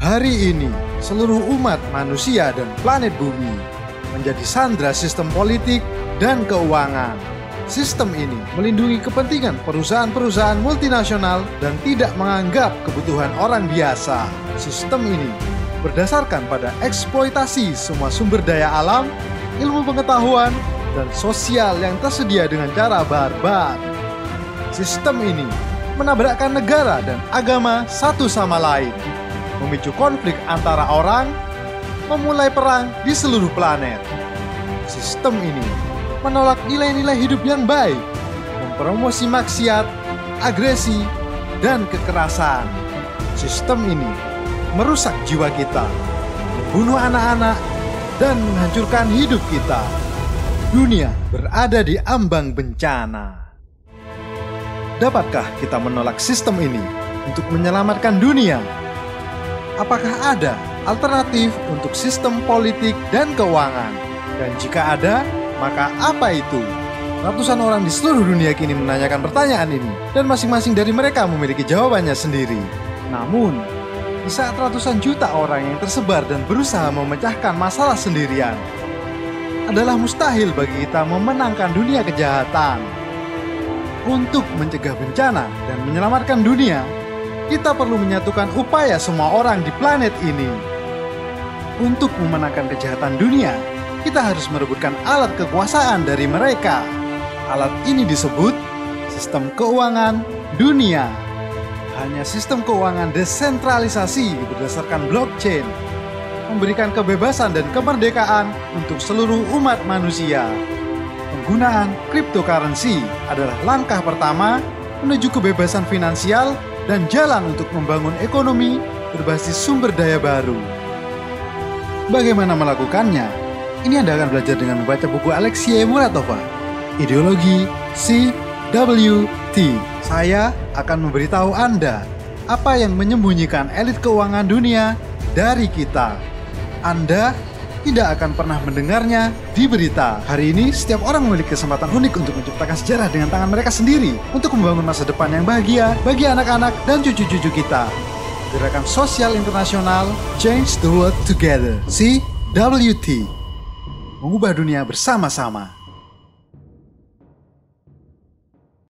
Hari ini, seluruh umat manusia dan planet bumi menjadi sandera sistem politik dan keuangan. Sistem ini melindungi kepentingan perusahaan-perusahaan multinasional dan tidak menganggap kebutuhan orang biasa. Sistem ini berdasarkan pada eksploitasi semua sumber daya alam, ilmu pengetahuan, dan sosial yang tersedia dengan cara barbar. Sistem ini menabrakkan negara dan agama satu sama lain, memicu konflik antara orang, memulai perang di seluruh planet. Sistem ini menolak nilai-nilai hidup yang baik, mempromosi maksiat, agresi, dan kekerasan. Sistem ini merusak jiwa kita, membunuh anak-anak, dan menghancurkan hidup kita. Dunia berada di ambang bencana. Dapatkah kita menolak sistem ini untuk menyelamatkan dunia? Apakah ada alternatif untuk sistem politik dan keuangan? Dan jika ada, maka apa itu? Ratusan orang di seluruh dunia kini menanyakan pertanyaan ini, dan masing-masing dari mereka memiliki jawabannya sendiri. Namun, di saat ratusan juta orang yang tersebar dan berusaha memecahkan masalah sendirian, adalah mustahil bagi kita memenangkan dunia kejahatan. Untuk mencegah bencana dan menyelamatkan dunia, kita perlu menyatukan upaya semua orang di planet ini. Untuk memenangkan kejahatan dunia, kita harus merebutkan alat kekuasaan dari mereka. Alat ini disebut sistem keuangan dunia. Hanya sistem keuangan desentralisasi berdasarkan blockchain memberikan kebebasan dan kemerdekaan untuk seluruh umat manusia. Penggunaan cryptocurrency adalah langkah pertama menuju kebebasan finansial dan jalan untuk membangun ekonomi berbasis sumber daya baru. Bagaimana melakukannya? Ini Anda akan belajar dengan membaca buku Alexia Muratova, Ideologi CWT. Saya akan memberitahu Anda apa yang menyembunyikan elit keuangan dunia dari kita. Anda tidak akan pernah mendengarnya di berita. Hari ini, setiap orang memiliki kesempatan unik untuk menciptakan sejarah dengan tangan mereka sendiri untuk membangun masa depan yang bahagia bagi anak-anak dan cucu-cucu kita. Gerakan sosial internasional Change the World Together, CWT. Mengubah dunia bersama-sama.